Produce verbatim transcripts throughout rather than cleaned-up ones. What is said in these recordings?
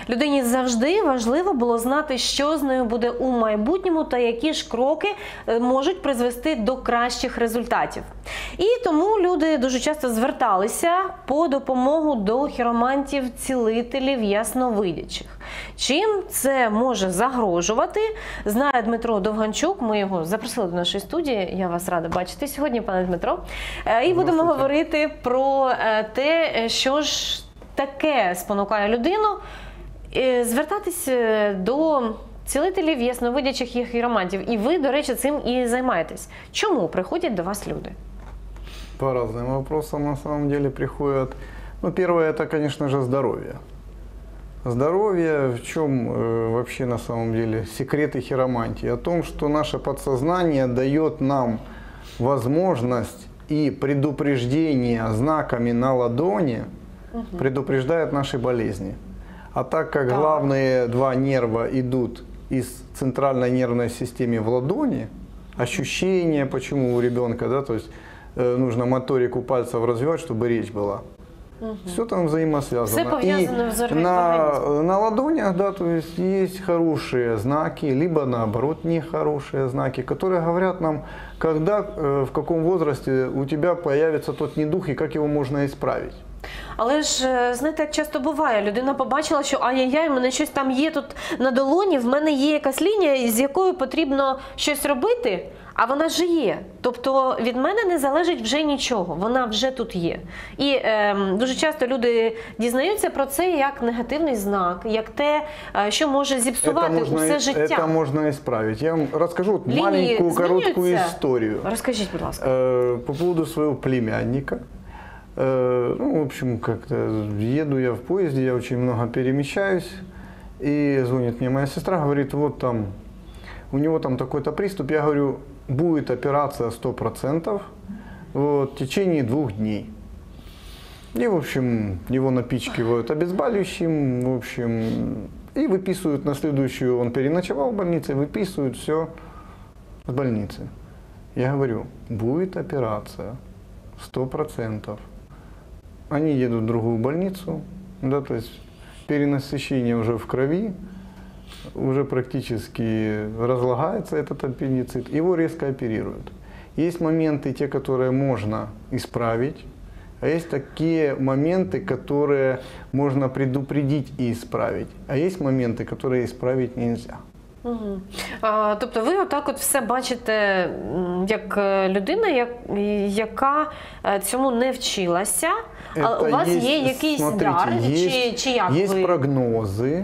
Людині завжди важливо було знати, що з нею буде у майбутньому та які ж кроки можуть призвести до кращих результатів. І тому люди дуже часто зверталися по допомогу до хіромантів-цілителів ясновидячих. Чим це може загрожувати, знає Дмитро Довганчук. Ми його запросили до нашої студії. Я вас рада бачити сьогодні, пане Дмитро. І будемо говорити про те, що ж таке спонукає людину звертатись до цілителів, ясновидячих і хіромантів. І ви, до речі, цим і займаєтесь. Чому приходять до вас люди? По разным вопросам на самом деле приходят. Ну, первое, это, конечно же, здоровье. Здоровье, в чем э, вообще на самом деле секреты хиромантии? О том, что наше подсознание дает нам возможность и предупреждение знаками на ладони, угу. предупреждает наши болезни. А так как да. главные два нерва идут из центральной нервной системы в ладони, ощущения, почему у ребенка, да, то есть э, нужно моторику пальцев развивать, чтобы речь была. Угу. Все там взаимосвязано. Все и на, на ладонях, да, то есть есть хорошие знаки, либо наоборот нехорошие знаки, которые говорят нам, когда, э, в каком возрасте у тебя появится тот недуг и как его можно исправить. Але ж, знаєте, як часто буває, людина побачила, що ай-яй-яй, в мене щось там є тут на долоні, в мене є якась лінія, з якою потрібно щось робити, а вона вже є. Тобто від мене не залежить вже нічого, вона вже тут є. І е, дуже часто люди дізнаються про це як негативний знак, як те, що може зіпсувати можна, усе життя. Це можна ісправити. Я вам розкажу маленьку, коротку історію. Розкажіть, будь ласка. Е, по поводу свого племянника. Ну, в общем, как-то еду я в поезде, я очень много перемещаюсь, и звонит мне моя сестра, говорит, вот там, у него там такой-то приступ, я говорю, будет операция сто процентов вот, в течение двух дней. И, в общем, его напичкивают обезболивающим, в общем, и выписывают на следующую, он переночевал в больнице, выписывают все с больницы. Я говорю, будет операция сто процентов. Они едут в другую больницу, да, то есть перенасыщение уже в крови, уже практически разлагается этот аппендицит, его резко оперируют. Есть моменты, те, которые можно исправить, а есть такие моменты, которые можно предупредить и исправить, а есть моменты, которые исправить нельзя. Угу. А, тобто ви отак от все бачите як людина, як, яка цьому не вчилася, а у вас есть, є якийсь смотрите, дар, есть, чи, чи як есть ви? прогнозы,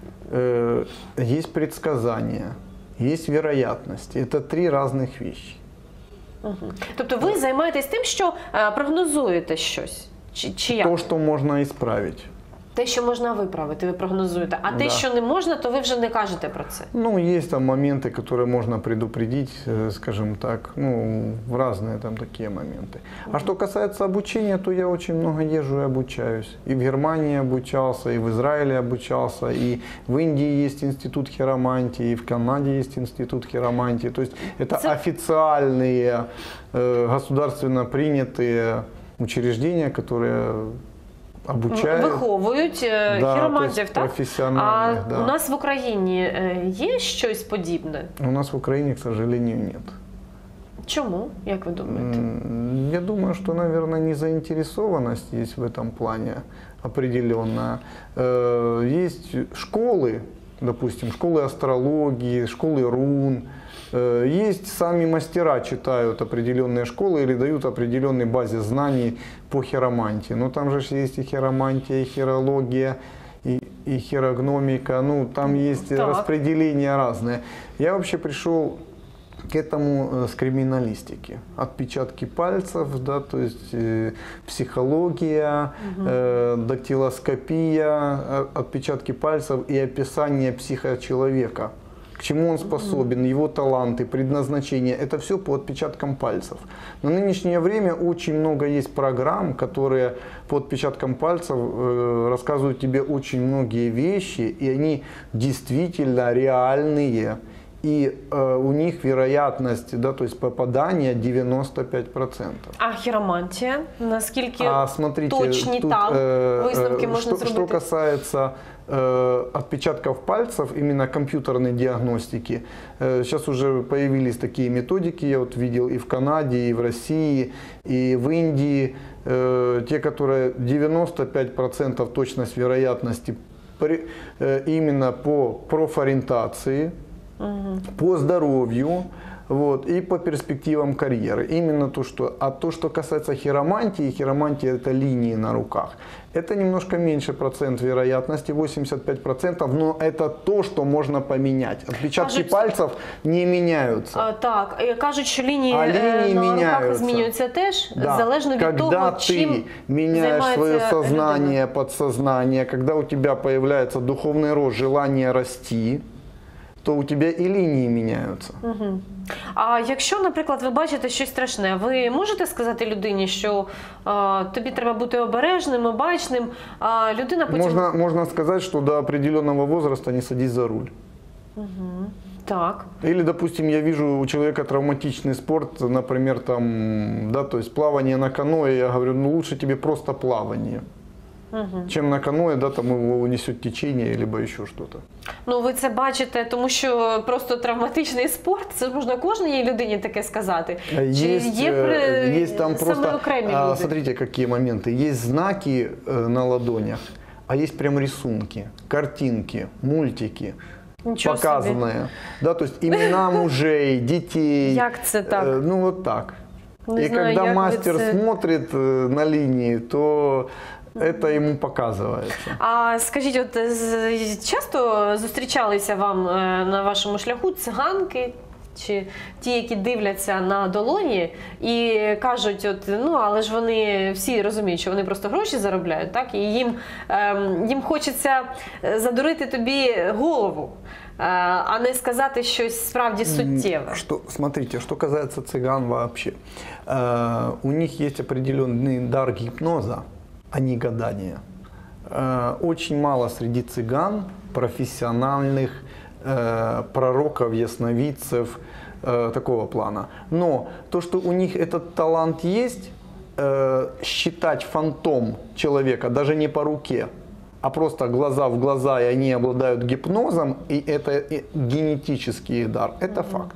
э, есть предсказания, есть вероятность. Это три разных вещи. Угу. Тобто ви займаєтесь тим, що е, прогнозуєте щось? Чи, чи як? То, что можно исправить. Те, що можна виправити, ви прогнозуєте. А те, да. що не можна, то ви вже не кажете про це. Ну, есть там моменты, которые можно предупредить, скажем так, ну, в разные там такие моменты. А что касается обучения, то я очень много езжу и обучаюсь. И в Германии обучался, и в Израиле обучался, и в Индии есть институт хиромантии, и в Канаде есть институт хиромантии. То есть это це... официальные, э, государственно принятые учреждения, которые... обучають, виховують да, хіромантів, так? А да. у нас в Україні є щось подібне? У нас в Україні, к сожалению, нет. Чому, як ви думаєте? Я думаю, что, наверное, незаинтересованность есть в этом плане определенная. Есть школы, допустим, школы астрологии, школы рун. Есть сами мастера, читают определенные школы или дают определенной базе знаний по хиромантии. Но там же есть и хиромантия, и хирология, и, и хирогномика. Ну, там есть так. распределения разные. Я вообще пришел к этому с криминалистики. Отпечатки пальцев, да, то есть э, психология, угу. э, дактилоскопия, отпечатки пальцев и описание психочеловека. К чему он способен, его таланты, предназначение, это все по отпечаткам пальцев. На нынешнее время очень много есть программ, которые по отпечаткам пальцев э, рассказывают тебе очень многие вещи, и они действительно реальные. и э, у них вероятность, да, то есть попадания девяносто пять процентов. А хіромантія? Наскільки А смотрите, точні тут, там э, висновки э, можна что, зробити? что касается э, отпечатков пальцев, именно компьютерной диагностики, э, сейчас уже появились такие методики, я вот видел и в Канаде, и в России, и в Индии, э, те, которые девяносто пять процентов точность вероятности при, э, именно по профориентации, угу. по здоровью, вот, и по перспективам карьеры. Именно то, что. А то, что касается хиромантии, хиромантия это линии на руках. Это немножко меньше процент вероятности, восемьдесят пять процентов, но это то, что можно поменять. Отпечатки кажуть, пальцев не меняются. А, так, кажуть, що лінії, а лінії на меняются. руках змінюються теж, да. залежно від когда того, ты чим меняешь свое сознание, людина. подсознание, когда у тебя появляется духовный рост, желание расти, то у тебе і лінії міняються. Угу. А якщо, наприклад, ви бачите щось страшне, ви можете сказати людині, що а, тобі треба бути обережним, обачним, а людина потім... Можна, можна сказати, що до определенного возраста не садись за руль. Угу. Так. Или, допустим, я вижу у человека травматичный спорт, например, там, да, то есть плавание на каноэ, я говорю, ну лучше тебе просто плавание. Угу. Чем на каное, да, там его унесет течение, либо еще что-то. Ну, ви це бачите, тому що просто травматичний спорт, це ж можна кожній людині таке сказати. Есть, Чи є есть там саме просто, окремі а, люди? смотрите, какие моменты. Есть знаки э, на ладонях, а есть прям рисунки, картинки, мультики. Ничего показанные. себе. Да, то есть имена мужей, детей. Як це так? Э, ну, вот так. Не И знаю, когда як мастер ви це... смотрит э, на линии, то это ему показывается. А скажіть, от часто зустрічалися вам на вашому шляху циганки, чи ті, які дивляться на долоні і кажуть, от, ну, але ж вони всі розуміють, що вони просто гроші заробляють, так? І їм, ем, їм хочеться задурити тобі голову, е, а не сказати щось справді суттєве. Что, смотрите, что касается цыган вообще. Э, у них есть определенный дар гипноза, а не гадания. Э, очень мало среди цыган профессиональных э, пророков, ясновидцев, э, такого плана. Но то, что у них этот талант есть, э, считать фантом человека даже не по руке, а просто глаза в глаза, и они обладают гипнозом, и это генетический их дар, это факт.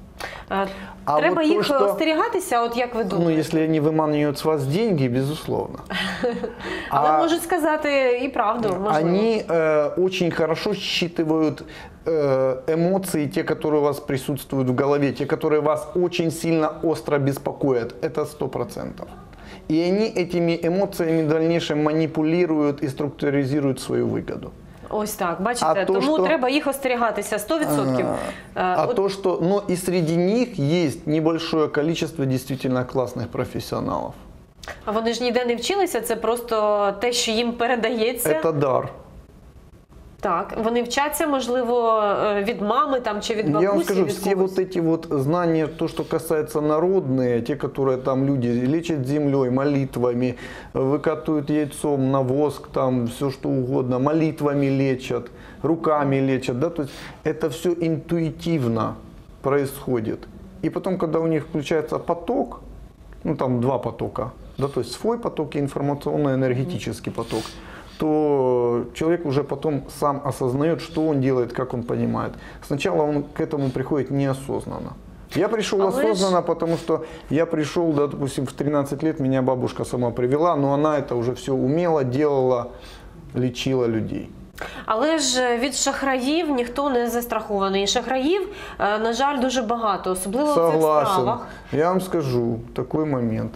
А Треба вот їх то, что, остерігатися, от як ви думаєте? Ну, если они выманивают с вас деньги, безусловно. Але а можуть сказати і правду, можливо. Они э, очень хорошо считывают э, эмоции, те, которые у вас присутствуют в голове, те, которые вас очень сильно остро беспокоят. Это сто процентов. И они этими эмоциями в дальнейшем манипулируют и структуризируют свою выгоду. Ось так, бачите, а тому то, что, треба їх остерігатися сто відсотків. А, а От... то, что, но и среди них есть небольшое количество действительно классных профессионалов. А вони ж ніде не вчилися, це просто те, що їм передається. Это дар. Так, вони вчаться, можливо, від мами там, чи від бабусі, Я вам скажу, від все когось. вот эти вот знания, то, что касается народные, те, которые там люди лечат землей, молитвами, выкатывают яйцом на воск, там все что угодно, молитвами лечат, руками лечат, да, то есть это все интуитивно происходит. И потом, когда у них включается поток, ну там два потока, да, то есть свой поток и информационно-энергетический поток, то человек уже потом сам осознает, что он делает, как он понимает. Сначала он к этому приходит неосознанно. Я пришел а осознанно, ж... потому что я пришел, да, допустим, в тринадцать лет меня бабушка сама привела, но она это уже все умела, делала, лечила людей. Але ж від шахраїв ніхто не застрахований. Шахраїв, на жаль, дуже багато, особливо Согласен. в цих справах. Я вам скажу такой момент.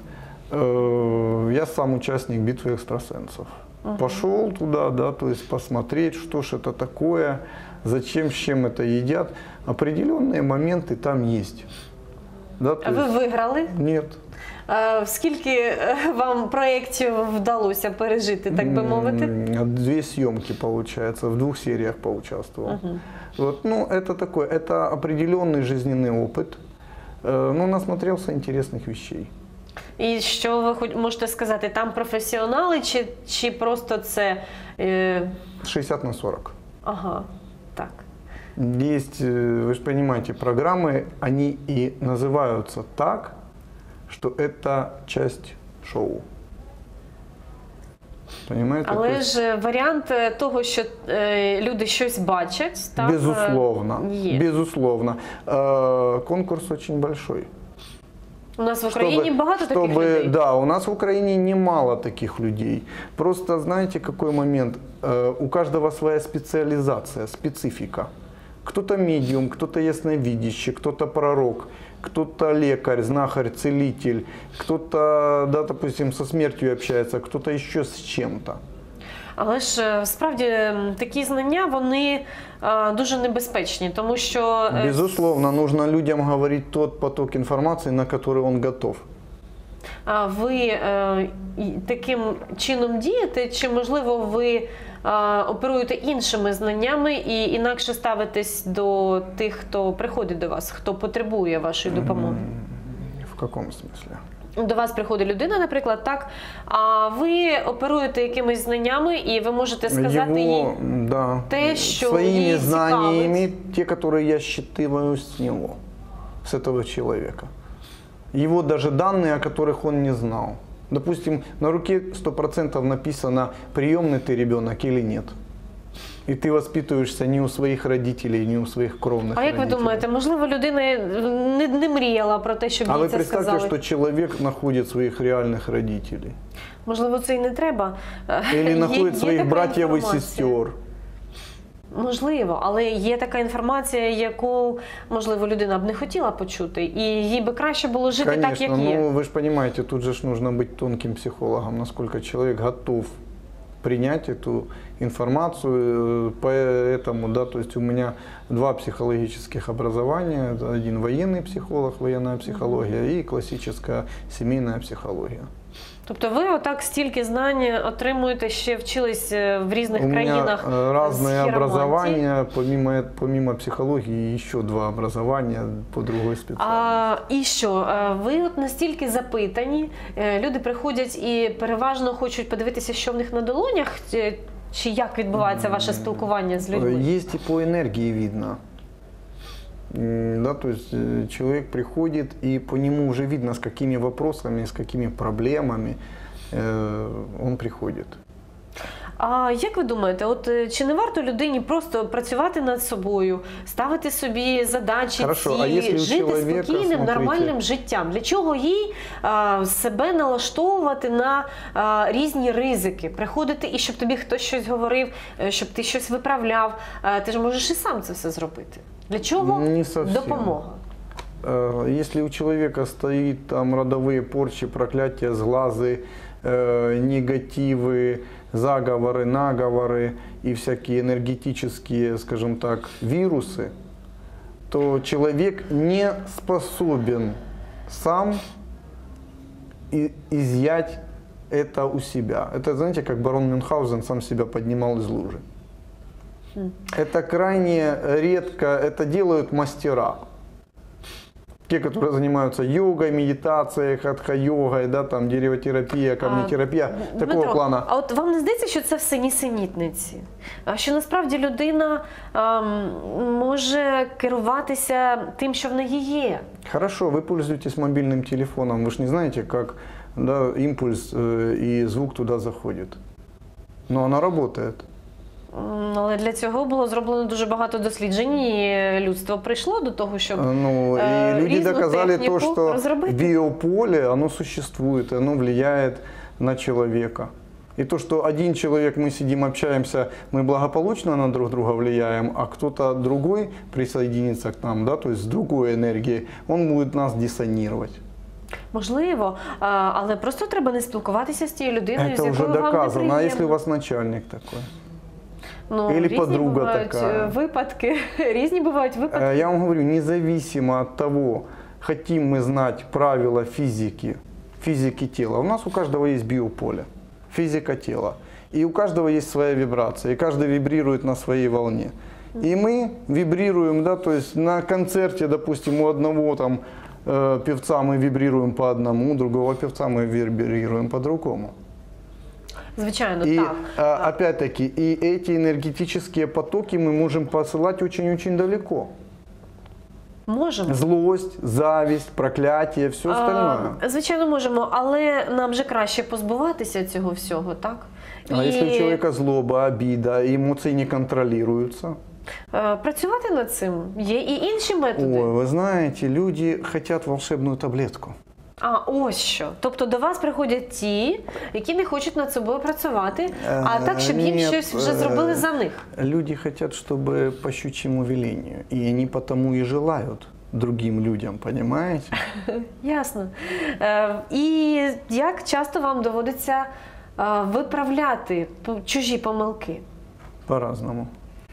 Я сам участник битвы экстрасенсов. Угу. Пошел туда, да, то есть посмотреть, что ж это такое, зачем, с чем это едят. Определенные моменты там есть. Да, то Ви есть... виграли? Нет. Скільки вам проєктів вдалося пережити, так би мовити? Две съемки, получается, в двух сериях поучаствовал. Uh-huh. Вот, ну, это такой, это определенный жизненный опыт, но насмотрелся интересных вещей. І що ви хоч можете сказати, там професіонали чи, чи просто це... Е... шістдесят на сорок. Ага, так. Есть, э, вы же понимаете, программы, они и называются так, что это часть шоу. Понимаете? То Але есть, ж варіант е, того, що е, люди щось бачать, так, е, безусловно, є. безусловно. Э, конкурс очень большой. У нас в Україні багато таких чтобы, людей. Да, у нас в Украине немало таких людей. Просто знаете, какой момент? Э, у каждого своя специализация, специфика. Кто-то медиум, кто-то ясновидящий, кто-то пророк, кто-то лекарь, знахарь, целитель, кто-то, да, допустим, со смертью общается, кто-то еще с чем-то. Але ж е, справді м, такі знання, вони е, дуже небезпечні, тому що е, Безусловно, нужно людям говорить тот поток информации, на который он готов. а ви е, і таким чином дієте, чи можливо ви е, оперуєте іншими знаннями і інакше ставитесь до тих, хто приходить до вас, хто потребує вашої допомоги? В каком смысле? До вас приходить людина, наприклад, так, а ви оперуєте якимись знаннями і ви можете сказати їй, Его, да, те, що своими її знаниями, цікавить. те, которые я считываю с него, с этого человека. Его даже данные, о которых он не знал. Допустим, на руке сто процентов написано, приемный ты ребенок или нет. И ты воспитываешься не у своих родителей, не у своих кровных А як ви родителей. думаєте, можливо, людина не, не мріяла про те, щоб А їй вы це представьте, сказали? что человек находит своих реальных родителей. Можливо, це і не треба. Или Є- находит є своих така братьев и інформація. сестер. Можливо, але є така інформація, яку, можливо, людина б не хотіла почути, і їй би краще було жити так, Конечно, як є. ну вы же понимаете, тут же ж нужно быть тонким психологом, насколько человек готов принять эту информацию, поэтому, да, то есть у меня два психологических образования, это один военный психолог, военная психология и классическая семейная психология. Тобто ви отак стільки знань отримуєте, ще вчились е, в різних У меня країнах э, з разные хіромантії. образования, помимо, помимо психологии, еще два образования по другой специальности. А, і що, е, ви от настільки запитані, е, люди приходять і переважно хочуть подивитися, що в них на долонях, чи, чи як відбувається ваше спілкування з людьми? Есть и по энергии видно. М, Да, то есть э, человек приходит, и по нему уже видно, с какими вопросами, с какими проблемами э, он приходит. А як ви думаєте, от е, чи не варто людині просто працювати над собою, ставити собі задачі, Хорошо, а цілі, якщо у жити чоловіка, спокійним, смотрите. нормальним життям? Для чого їй а, себе налаштовувати на а, різні ризики? Приходити і щоб тобі хтось щось говорив, е, щоб ти щось виправляв. А, ти ж можеш і сам це все зробити. Для чого Не совсем. допомога? Э, Если у человека стоит там родовые порчи, проклятия, сглазы, э, негативы, заговоры, наговоры и всякие энергетические, скажем так, вирусы, то человек не способен сам и- изъять это у себя. Это, знаете, как барон Мюнхгаузен сам себя поднимал из лужи. Это крайне редко, это делают мастера. Те, которые занимаются йогой, медитацией, хатха-йогой, да, там, дерево-терапия, камнетерапия, А, такого Дмитро, плана. А от вам не здається, що це все нісенітниці? А що насправді людина ем, може керуватися тим, що в неї є? Хорошо, вы пользуетесь мобильным телефоном, вы же не знаете, как, да, импульс э, и звук туда заходит. Но оно работает. М, Але для цього було зроблено дуже багато досліджень, і людство прийшло до того, щоб Э, Ну, э, и люди різну доказали то, техніку что розробити. биополе, оно существует, оно влияет на человека. И то, что один человек, мы сидим, общаемся, мы благополучно на друг друга влияем, а кто-то другой присоединится к нам, да, то есть с другой энергией, он будет нас диссонировать. можливо, а, але просто треба не спілкуватися з тією людиною, з Это уже якою вам доказано. А неприємно. если у вас начальник такой? Ну, Или різні подруга бувають така. е, випадки, різні бувають випадки. Э, Я вам говорю, независимо от того, хотим мы знать правила физики, физики тела. У нас у каждого есть биополе, физика тела. И у каждого есть своя вибрация, и каждый вибрирует на своей волне. И мы вибрируем, да, то есть на концерте, допустим, у одного там э, певца мы вибрируем по одному, у другого певца мы вибрируем по другому. Звичайно, И так. а, опять-таки, и эти энергетические потоки мы можем посылать очень-очень далеко. Можемо. Злость, зависть, проклятие, все остальное. А, звичайно, можемо, але нам же краще позбуватися цього всього, так? А І, если у человека злоба, обида, эмоции не контролируются? е, працювати над цим є і інші методи. Ой, вы знаете, люди хотят волшебную таблетку. А ось що. Тобто до вас приходять ті, які не хочуть над собою працювати, а так, щоб їм Нет, щось вже зробили за них. Люди хотят, чтобы по щучьему велению. И они потому и желают другим людям, понимаете? Ясно. Е, і як часто вам доводиться е, виправляти п- чужі помилки? По-разному.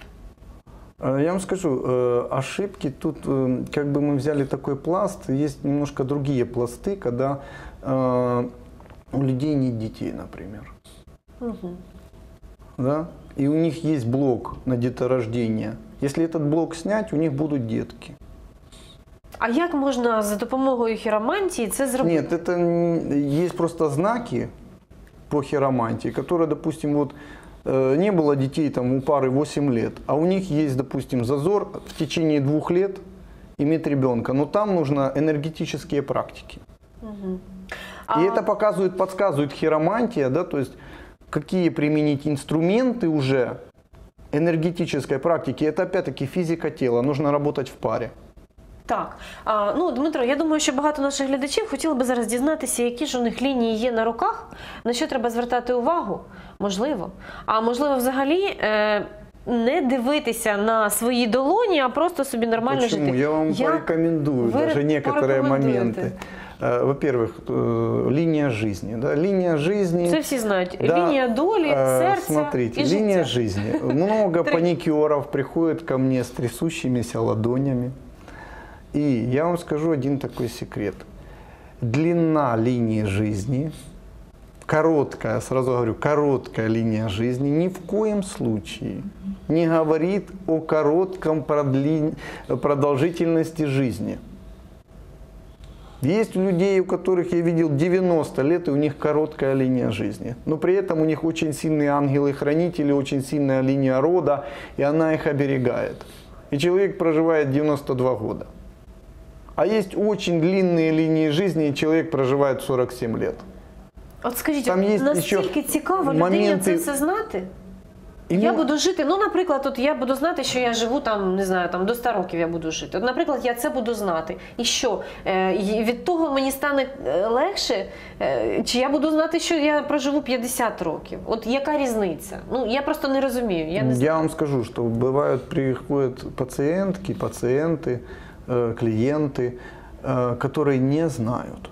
Э, Я вам скажу, э, ошибки тут, э, как бы мы взяли такой пласт, есть немножко другие пласты, когда э, у людей нет детей, например. Угу. Да? И у них есть блок на деторождение. Если этот блок снять, у них будут детки. А як можна за допомогою хіромантії це зробити? Нет, это н- есть просто знаки по хиромантии, которые, допустим, вот э, не было детей там у пары восемь лет, а у них есть, допустим, зазор в течение двух лет иметь ребенка, но там нужно энергетические практики. Мгм. И это показывает, подсказывает хиромантия, да, то есть какие применить инструменты уже энергетической практики. Это опять-таки физика тела, нужно работать в паре. Так, а, ну Дмитро, я думаю, що багато наших глядачів хотіли би зараз дізнатися, які ж у них лінії є на руках, на що треба звертати увагу, можливо. А можливо, взагалі е, не дивитися на свої долоні, а просто собі нормально Почему? жити. Я вам Як порекомендую ви даже некоторые порекомендуєте? моменты. Э, Во-первых, э, линия жизни. Да? Линия жизни. Це всі знають. Да, Лінія долі, э, серця Смотрите, і линия життя. жизни. Много Три. паникеров приходят ко мне с трясущимися ладонями. И я вам скажу один такой секрет. Длина линии жизни, короткая, сразу говорю, короткая линия жизни ни в коем случае не говорит о коротком продли- продолжительности жизни. Есть людей, у которых я видел девяносто лет, и у них короткая линия жизни. Но при этом у них очень сильные ангелы-хранители, очень сильная линия рода, и она их оберегает. И человек проживает девяносто два года. А есть очень длинные линии жизни, и человек проживает сорок семь лет. От скажіть, Там є настільки ще цікаво людині моменти- це все знати? И Я ну, буду жити, ну, наприклад, от я буду знати, що я живу там, не знаю, там до ста років я буду жити. От, наприклад, я це буду знати. І що? Е, і від того мені стане е, легше? Е, чи я буду знати, що я проживу п'ятдесят років? От яка різниця? Ну, я просто не розумію. Я не знаю. Я вам скажу, что бывают, приходят пациентки, пациенты, э, клиенты, э, которые не знают.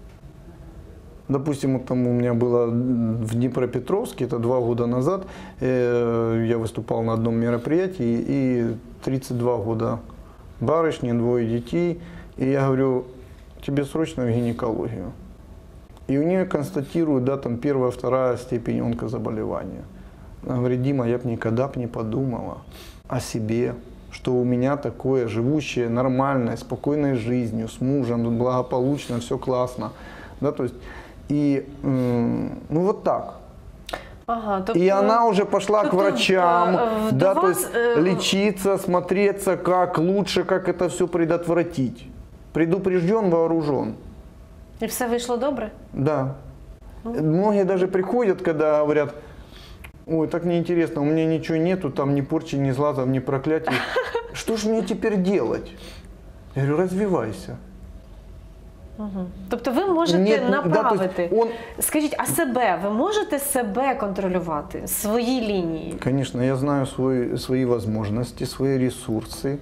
Допустим, вот там у меня было в Днепропетровске, это два года назад, э, я выступал на одном мероприятии, и тридцать два года барышни, двое детей, и я говорю, тебе срочно в гинекологию. И у нее констатируют, да, там первая, вторая степень онкозаболевания. Она говорит, Дима, я бы никогда б не подумала о себе, что у меня такое живущее нормальной, спокойной жизнью, с мужем, благополучно, все классно. Да, то есть, и, м, ну вот так. Ага, тобто, И она уже пошла к тобто, врачам, э, да, до то вас, есть э, лечиться, смотреться, как лучше, как это все предотвратить. Предупрежден, вооружен. І все вийшло добре? Да. Многие даже приходят, когда говорят, ой, так неинтересно, у меня ничего нету, там ни порчи, ни зла, там ни проклятий. Что ж мне теперь делать? Я говорю, развивайся. Угу. Тобто ви можете Нет, да, то направити. есть он- Скажіть, а себе? Ви можете себе контролювати? Свої лінії? Конечно, я знаю свой, свои возможности, свои ресурсы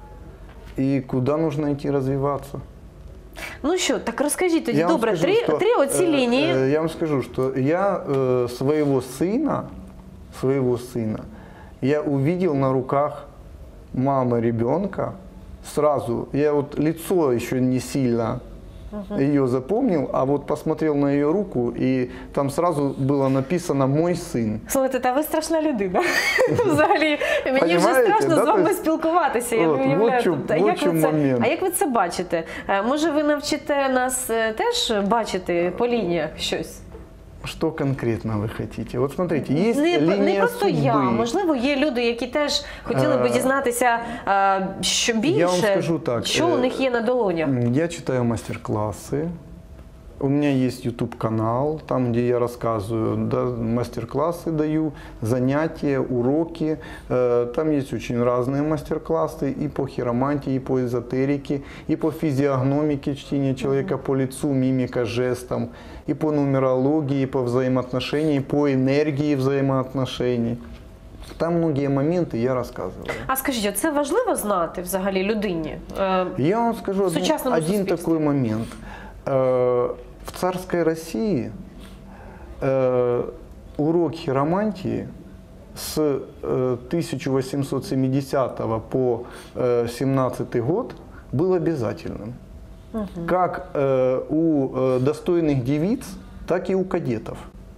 и куда нужно идти развиваться. Ну що, так розкажіть тоді, Я вам добре, скажу, три, что, три оці э, лінії. э, Я вам скажу, что я э, своего сына, своего сына, я увидел на руках мамы ребенка сразу. Я вот лицо еще не сильно ее запомнил, а вот посмотрел на ее руку, и там сразу было написано «Мой сын». Слухайте, та ви страшна людина. Взагалі, мені вже Понімаєте, страшно да, з вами то есть, спілкуватися. Я от, не уявляю. вот чим- Тобто, а вот як ви чим це- момент. А як ви це бачите? Е, Може, ви навчите нас е, теж бачити по лініях щось? Что конкретно вы хотите? Вот смотрите, есть Не, линия не просто судьбы. я, можливо, є люди, які теж хотіли би Е, дізнатися е, що більше, я вам скажу так, що у е, них є на долонях. Я читаю мастер-классы. У меня есть YouTube-канал, там, где я рассказываю, да, мастер-классы даю, занятия, уроки. Э, Там есть очень разные мастер-классы и по хиромантии, и по эзотерике, и по физиогномике, чтение человека по лицу, мимика, жестам, и по нумерологии, и по взаимоотношениям, и по энергии взаимоотношений. Там многие моменты я рассказываю. А скажіть, це важливо знати взагалі людині? Е, Я вам скажу В один, сучасному один суспільстві. такой момент. Э, В царской России э, урок хиромантии с э, тысяча восемьсот семидесятого по э, семнадцатый год был обязательным. Как э, у э, достойных девиц, так и у кадетов.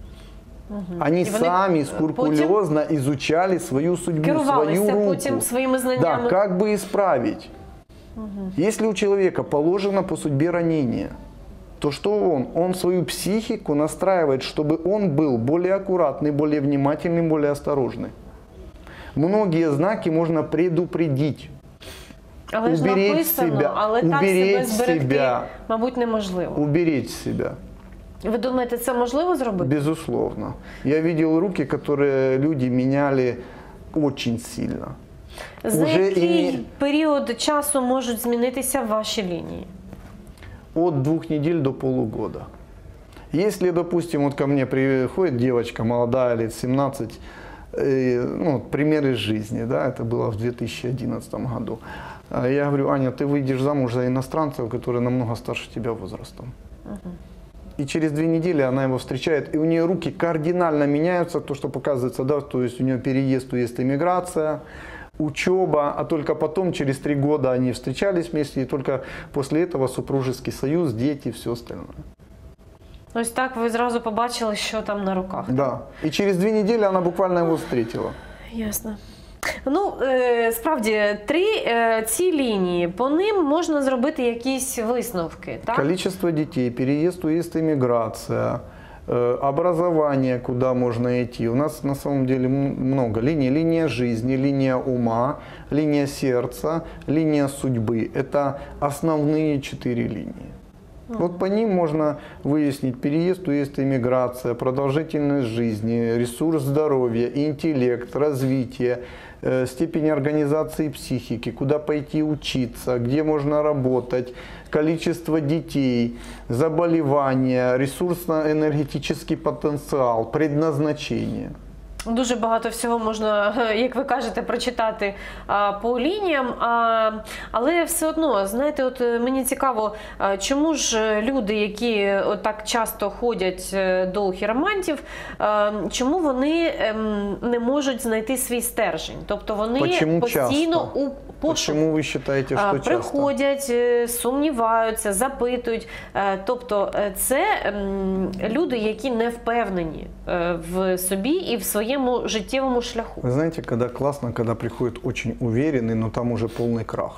Они І вони сами скрупулезно изучали свою судьбу, свою керувалися руку. потім своїми Да, знаннями. как бы исправить. Если у человека положено по судьбе ранение, то что он? Он свою психику настраивает, чтобы он был более аккуратный, более внимательный, более осторожный. Многие знаки можно предупредить. Але ж уберечь написано, себя, але так уберечь себе зберегти, себя. мабуть, неможливо. Уберечь себя. Ви думаєте, це можливо зробити? Безусловно. Я видел руки, которые люди меняли очень сильно. За Уже який і- період часу можуть змінитися ваші лінії? От двух недель до полугода. Если, допустим, вот ко мне приходит девочка молодая, лет семнадцать, э, ну, пример из жизни, да, это было в две тысячи одиннадцатом году. А Я говорю: Аня, ты выйдешь замуж за иностранца, который намного старше тебя возрастом. И через две недели она его встречает, и у нее руки кардинально меняются, то, что показывается, да, то есть у нее переезд, уезд, эмиграция, учеба, а только потом, через три года они встречались вместе, и только после этого супружеский союз, дети, все остальное. Ось так ви зразу побачили, що там на руках. Да. И через две недели она буквально его встретила. Ясно. Ну, е, справді, три е, ці лінії, по ним можна зробити якісь висновки, так? Количество детей, переезд, уезд, эмиграция, э, образование, куда можно идти. У нас на самом деле м- много линий. Линия жизни, линия ума, линия сердца, линия судьбы. Это основные четыре линии. Вот по ним можно выяснить переезд, уезд, эмиграция, продолжительность жизни, ресурс здоровья, интеллект, развитие, э, степень организации психики, куда пойти учиться, где можно работать, количество детей, заболевания, ресурсно-энергетический потенциал, предназначение. Дуже багато всього можна, як ви кажете, прочитати а, по лініям, а, але все одно, знаєте, от е, мені цікаво, а, чому ж люди, які от так часто ходять е, до хіромантів, а, чому вони ем, не можуть знайти свій стержень? Тобто вони Почему постійно часто? у пошуку. Почему вы считаете, А, что часто? Приходять, е, сумніваються, запитують. Е, Тобто е, це ем, люди, які не впевнені е, в собі і в своєму життєвому шляху. Вы знаете, когда классно, когда приходит очень уверенный, но там уже полный крах.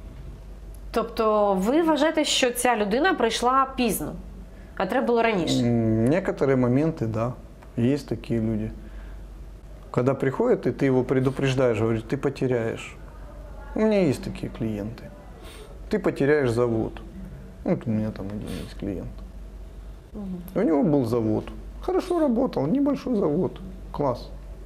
Тобто ви вважаєте, що ця людина прийшла пізно, а треба було раніше? М, Некоторые моменты, да, есть такие люди. Когда приходит, и ты его предупреждаешь, говоришь, ты потеряешь. У меня есть такие клиенты. Ты потеряешь завод. Вот у меня там один есть клиент. У него был завод. Хорошо работал, небольшой завод. Класс.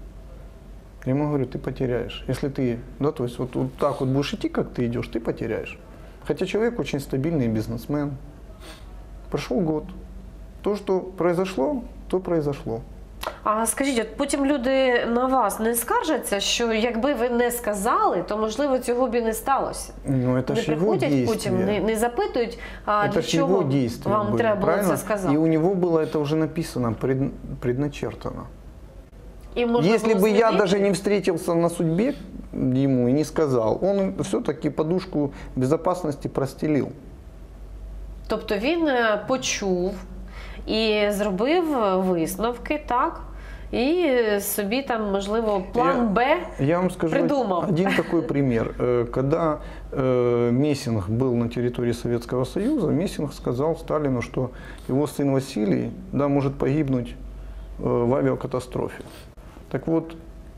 Я ему говорю, ты потеряешь. Если ты, да, то есть вот, вот так вот будешь идти, как ты идешь, ты потеряешь. Хотя человек очень стабильный бизнесмен. Прошел год. То, что произошло, то произошло. А скажіть, от потім люди на вас не скаржаться, що якби ви не сказали, то можливо цього б і не сталося? Ну, это Не ж его приходять потім, действия. не, не запитують, а Это для ж чого его действия вам были, треба було правильно? це сказати? И у него было это уже написано, пред- предначертано. І можна Если було бы я змінити? даже не встретился на судьбе ему и не сказал, он все-таки подушку безопасности простелил. Тобто він е, почув і зробив висновки, так? і собі там, можливо, план Я- Б. Я вам скажу Придумал. один такой пример. Э, Когда э, Мессинг был на территории Советского Союза, Мессинг сказал Сталину, что его сын Василий, да, может погибнуть э, в авиакатастрофе. Так вот,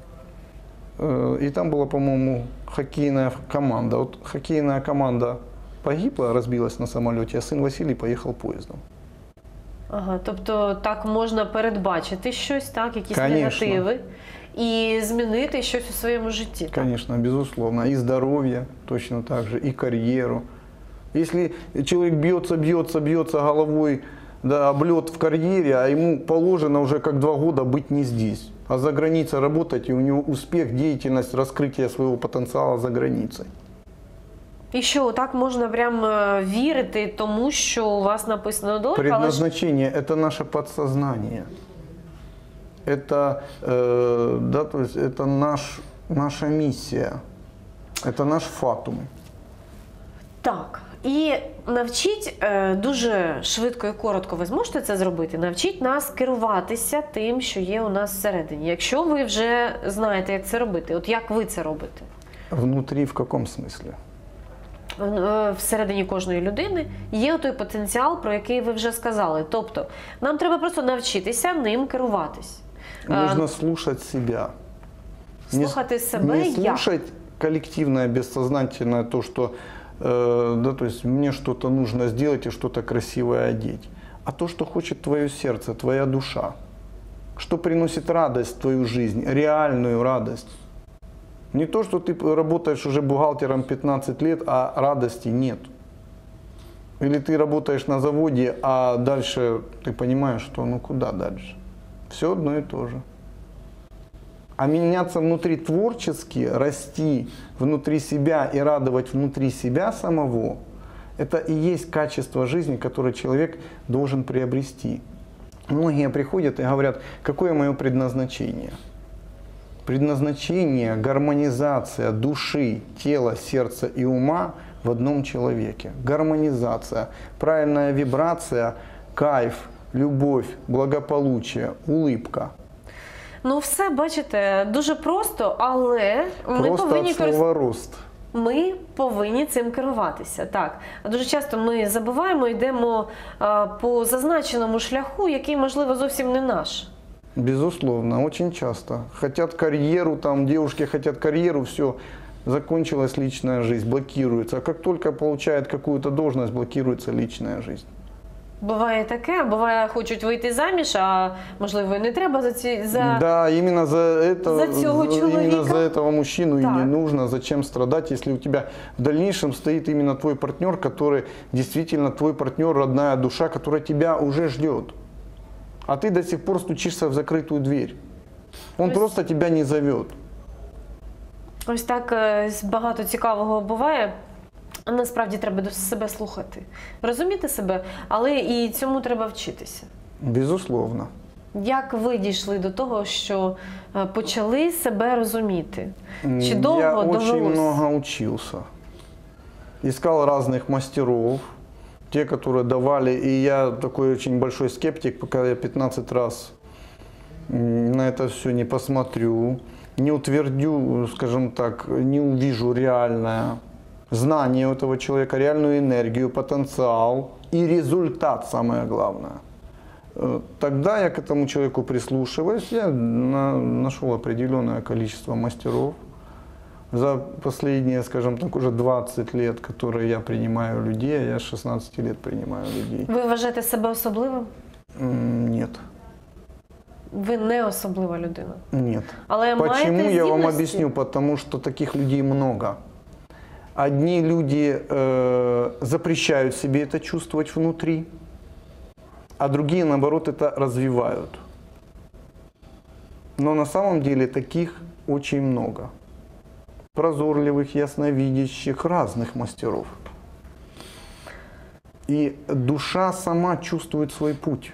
э, и там была, по-моему, хоккейная команда. Вот хоккейная команда погибла, разбилась на самолете, а сын Василий поехал поездом. Ага, тобто так можна передбачити щось, так, якісь Конечно. негативи, і змінити щось у своєму житті. Так? Конечно, безусловно. И здоровье точно так же, и карьеру. Если человек бьется, бьется, бьется головой, да, об лед в карьере, а ему положено уже как два года быть не здесь, а за границей работать, и у него успех, деятельность, раскрытие своего потенциала за границей. І що, так можна прям е, вірити тому, що у вас написано доля, але ж Предназначение – это наше подсознание. Это, э, да, то есть это наш, наша миссия. Это наш фатум. так. І навчіть е, дуже швидко і коротко, ви зможете це зробити, навчіть нас керуватися тим, що є у нас всередині. Якщо ви вже знаєте, як це робити, от як ви це робите? Внутри в каком смысле? Е, Всередині кожної людини є той потенціал, про який ви вже сказали. Тобто, нам треба просто навчитися ним керуватись. Е, Нужно слушать себя. Не- Слухати себе Не як? слушать коллективное, бессознательное, то, что э, да, то есть мне что-то нужно сделать и что-то красивое одеть, а то, что хочет твое сердце, твоя душа, что приносит радость в твою жизнь, реальную радость. Не то, что ты работаешь уже бухгалтером пятнадцать лет, а радости нет. Или ты работаешь на заводе, а дальше ты понимаешь, что ну куда дальше? Все одно и то же. А меняться внутри творчески, расти внутри себя и радовать внутри себя самого, это и есть качество жизни, которое человек должен приобрести. Многие приходят и говорят, какое мое предназначение? Предназначение, гармонизация души, тела, сердца и ума в одном человеке. Гармонизация, правильная вибрация, кайф, любовь, благополучие, улыбка. Ну, все, бачите, дуже просто, але ми Просто повинні от корис- слова рост. Ми повинні цим керуватися. Так. А дуже часто ми забуваємо, йдемо а, по зазначеному шляху, який, можливо, зовсім не наш. Безусловно, очень часто. Хотят карьеру, там девушки хотят карьеру, все, закончилась личная жизнь, блокируется. А как только получает какую-то должность, блокируется личная жизнь. Буває таке, буває, хочуть вийти заміж, а можливо, і не треба за ці за Да, именно за это, За цього за- именно чоловіка. за этого мужчину и Так. не нужно. Зачем страдать, если у тебя в дальнейшем стоит именно твой партнер, который действительно твой партнер, родная душа, которая тебя уже ждет. А ты до сих пор стучишься в закрытую дверь. Он Ось- просто тебя не зовет. ось так е, багато цікавого буває. А насправді треба до себе слухати, розуміти себе, але і цьому треба вчитися. Безусловно. Як ви дійшли до того, що е, почали себе розуміти? Чи М, довго Я очень довелось? много учился. Искал разных мастеров, те, которые давали. И я такой очень большой скептик, пока я пятнадцать раз м, на это все не посмотрю, не утвердю, скажем так, не увижу реальное знание у этого человека, реальную энергию, потенциал и результат, самое главное. Э, Тогда я к этому человеку прислушиваюсь, я на- нашел определенное количество мастеров. За последние, скажем так, уже двадцать лет, которые я принимаю людей, а я с шестнадцати лет принимаю людей. Ви вважаєте себе особливим? М, Нет, Ви не особлива людина. нет. Але Почему, маєте я вам здібності? объясню? Потому что таких людей много. Одни люди э, запрещают себе это чувствовать внутри, а другие, наоборот, это развивают. Но на самом деле таких очень много. Прозорливых, ясновидящих, разных мастеров. И душа сама чувствует свой путь.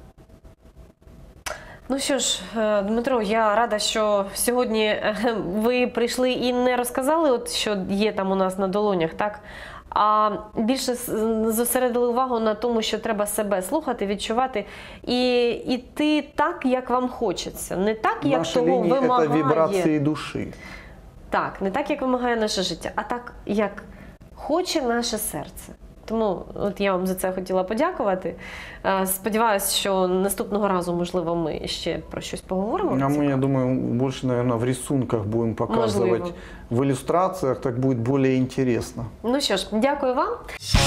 Ну що ж, е, Дмитро, я рада, що сьогодні е, ви прийшли і не розказали, от що є там у нас на долонях, так? а більше зосередили увагу на тому, що треба себе слухати, відчувати і йти так, як вам хочеться. Не так, як Наши того линии – это вимагає. вибрации души. Так, не так, як вимагає наше життя, а так, як хоче наше серце. Тому от я вам за це хотіла подякувати. Е, Сподіваюсь, що наступного разу, можливо, ми ще про щось поговоримо. А мы, я думаю, больше, наверное, в рисунках будем показывать. Можливо. В иллюстрациях так будет более интересно. Ну що ж, дякую вам.